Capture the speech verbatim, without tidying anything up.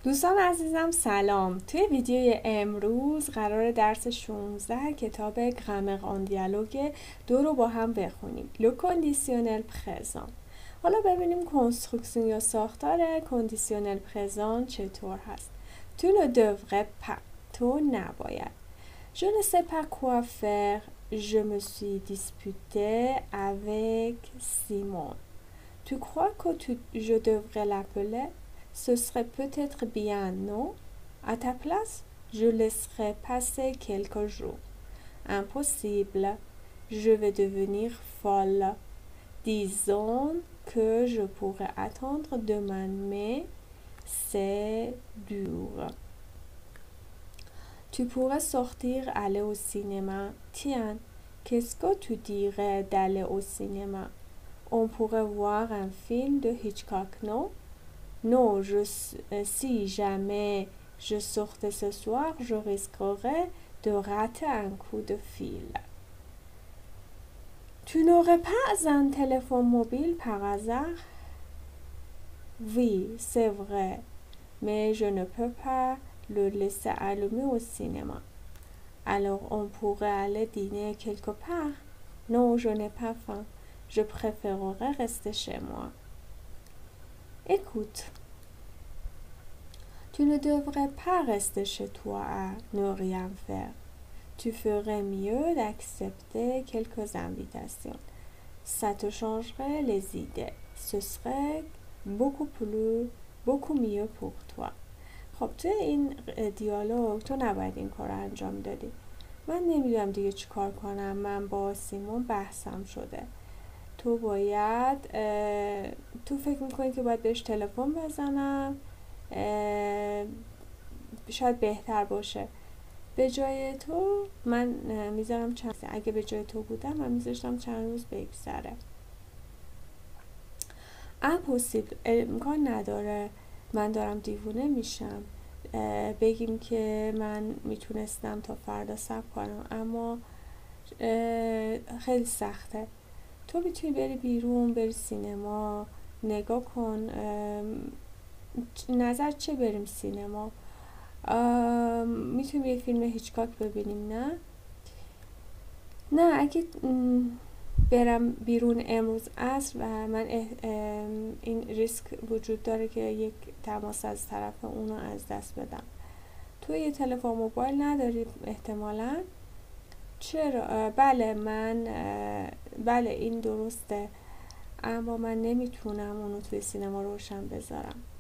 دوستان عزیزم سلام. توی ویدیوی امروز قرار درس شانزده کتاب گرامر آن دیالوگ دو رو با هم بخونیم. لو کندیسیونل پرزان. حالا ببینیم کنسترکسیون یا ساختار کندیسیونل پرزان چطور هست. تو ne devrais pas. تو نباید. Je ne sais pas quoi faire. Je me suis disputée avec Simon. Tu crois que tu, je devrais l'appeler? Ce serait peut-être bien, non? À ta place, je laisserai passer quelques jours. Impossible. Je vais devenir folle. Disons que je pourrais attendre demain, mais c'est dur. Tu pourrais sortir, aller au cinéma. Tiens, qu'est-ce que tu dirais d'aller au cinéma? On pourrait voir un film de Hitchcock, non? Non, je, si jamais je sortais ce soir, je risquerais de rater un coup de fil. Tu n'aurais pas un téléphone mobile par hasard? Oui, c'est vrai, mais je ne peux pas le laisser allumer au cinéma. Alors on pourrait aller dîner quelque part? Non, je n'ai pas faim. Je préférerais rester chez moi. Écoute, tu ne devrais pas rester chez toi à ne rien faire. Tu ferais mieux d'accepter quelques invitations. Ça te changerait les idées. Ce serait beaucoup plus, beaucoup mieux pour toi. خب توی این دیالوگ تو نباید این کار رو انجام دادی. من نمیدونم دیگه چی کار کنم. من با سیمون بحثم شده. تو باید تو فکر میکنی که باید بهش تلفن بزنم، شاید بهتر باشه. به جای تو من میذارم چند اگه به جای تو بودم من میذاشتم چند روز بگذره. امپوسیبل، امکان نداره من دارم دیوونه میشم. بگیم که من میتونستم تا فردا صبر کنم، اما خیلی سخته. تو میتونی بری بیرون، بری سینما، نگاه کن. نظر چه بریم سینما؟ میتونیم یه فیلم هیچکاک ببینیم؟ نه نه اگه برم بیرون امروز عصر و من این ریسک وجود داره که یک تماس از طرف اونو از دست بدم. تو یه تلفن موبایل نداری احتمالاً؟ چرا؟ بله من بله این درسته، اما من نمیتونم اونو توی سینما روشن بذارم.